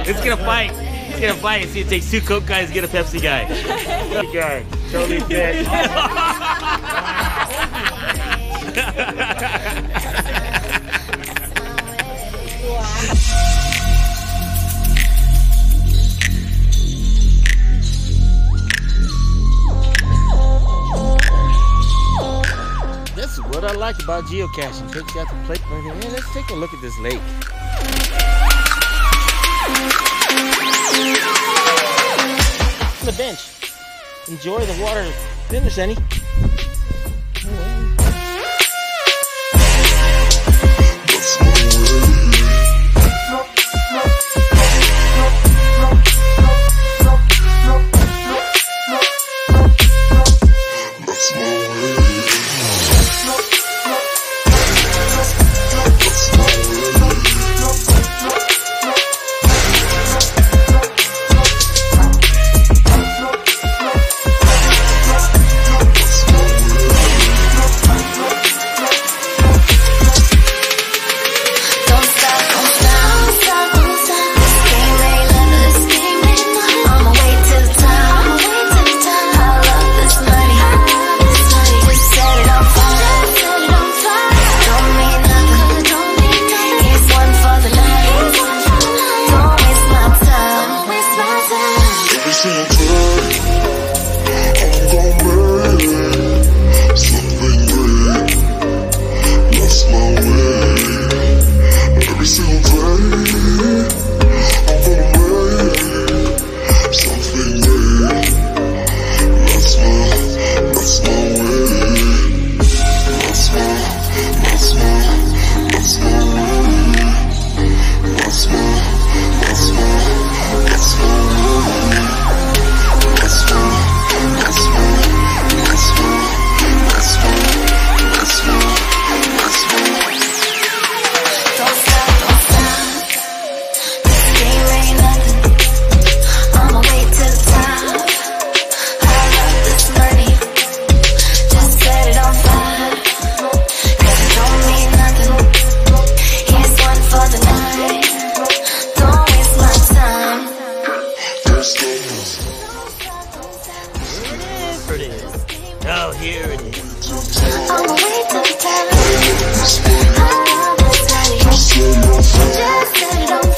It's gonna fight. It's gonna fight. See, it takes 2 Coke guys to get a Pepsi guy. Pepsi guy. Totally fit. This is what I like about geocaching. Takes you out to play. Man, let's take a look at this lake. On the bench. Enjoy the water. Finish, Annie. Oh, here it is. On the way to the top. I love this body. Just set it on